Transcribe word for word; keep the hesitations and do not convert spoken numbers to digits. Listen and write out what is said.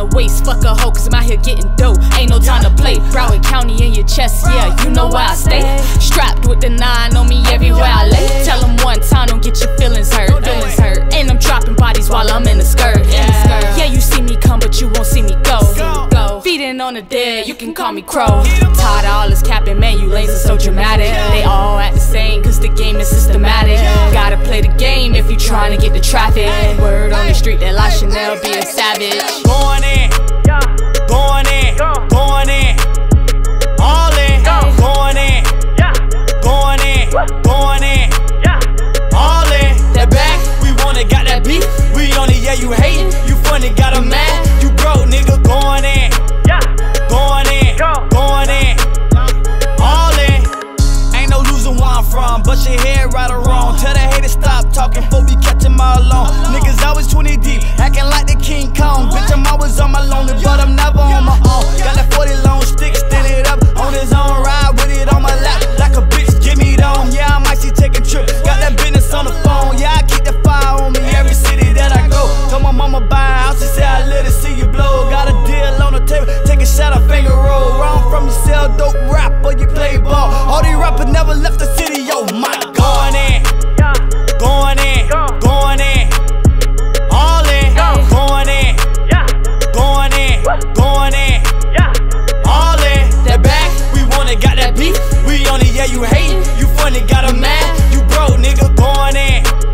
to waste. Fuck a hoe, cause I'm out here getting dope. Ain't no time to play. Broward County in your chest, yeah, you know where I stay. Strapped with the nine on me everywhere I lay. Tell them one time, don't get your feelings hurt. Feelings hurt. And I'm dropping bodies while I'm in the skirt. Yeah, yeah, you see me come, but you won't see me go. Go. Feeding on the dead, you can call me Crow. Tired of all this capping, man, you lanes are so dramatic. They all act the same, cause the game is systematic. Gotta play the game if you trying to get the traffic. Word on the street that La Chanel be a savage. Going in, going in, going in, all in, going in, going in, going in, all in. That back, we want it, got that beef. We on it, yeah, you hatin', you funny, got a mad. You broke, nigga, going in, going in, going in, all in. Ain't no losing where I'm from, but your head right or wrong. Tell that hater stop talking, before we catch him all alone. Niggas always twenty deep, acting like they King Kong. Bitch, I'm always on my lonely, but I'm never on my own. Got that forty long stick, stand it up on his own, ride with it on my lap like a bitch. Give me it on, yeah, I might see take a trip. Got that business on the phone, yeah, I keep the fire on me every city that I go. Told my mama buy a house, she said I let her see you blow. Got a deal on the table, take a shot of finger roll. Wrong from you sell dope rap or you play ball. All these rappers never left the city, yo, my God. Going in, going in, going in, all in, going in, going in, going in, all in. That back, we want it, got that beef. We on it, yeah, you hatin', you funny, got a mad. You broke, nigga, going in.